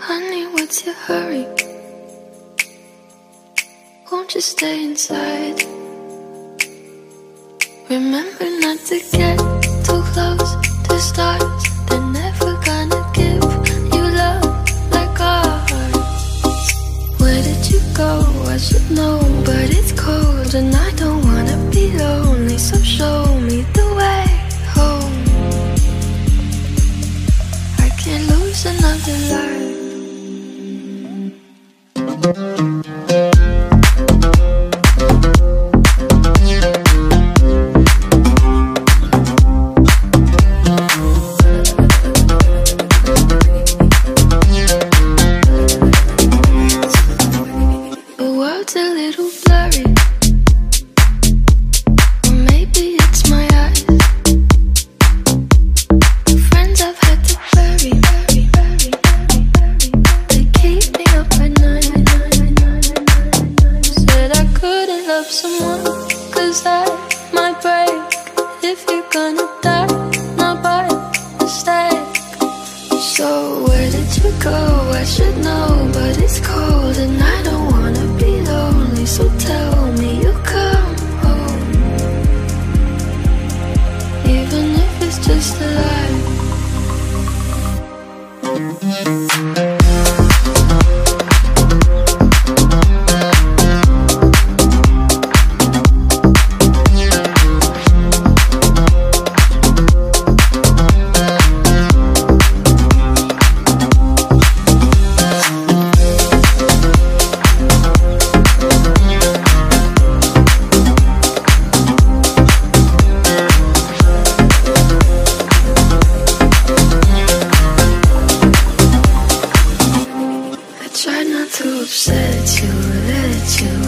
Honey, what's your hurry? Won't you stay inside? Remember not to get too close to stars. They're never gonna give you love like ours. Where did you go? I should know, but it's cold and I don't wanna be lonely. So show me the way home. I can't lose another life. Someone, 'cause I might break if you're gonna die, not by mistake. So where did you go? I should know, but it's cold and I don't wanna be lonely. So tell me you'll come home, even if it's just a lie. Tried not to upset you, let you